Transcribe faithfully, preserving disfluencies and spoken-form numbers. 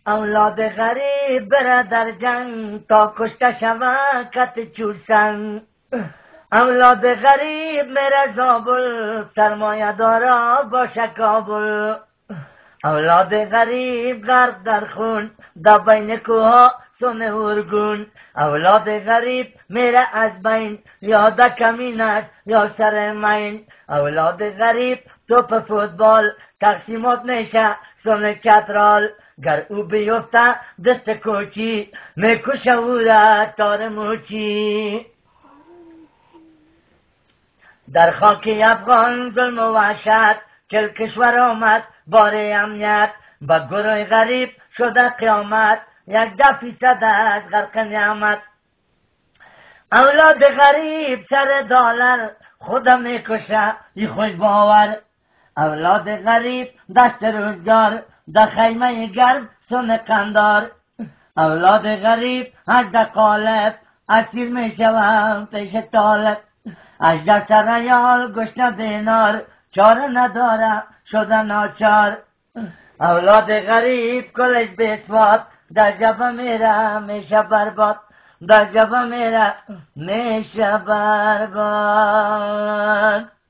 اولاد غریب بره در جنگ تا کشته شود کت چوسن. اولاد غریب میره زابل سرمایه دارا باشه کابل. اولاد غریب غرق در خون در بین کوها سن ارگون. اولاد غریب میره از بین یا در کمین است یا سر مین. اولاد غریب توپ فوتبال تقسیمات میشه سن چترال. گر او بیفته دست کوچی میکشه او را تار موچی. در خاک افغان ظلم و وحشت چل کشور آمد بار امنیت. با گروه غریب شده قیامت یک ده فیصد از غرق نعمت. اولاد غریب سر دلار خودم میکشه ای خوش باور. اولاد غریب دست روزگار در خیمه گرم سن قندار. اولاد غریب حد قالب اسیر میشوم پیش طالب. اجده سریال گشنه بینار چاره نداره شده ناچار. اولاد غریب کلش بسواد در جبه میره میشه برباد. در جبه میره میشه برباد.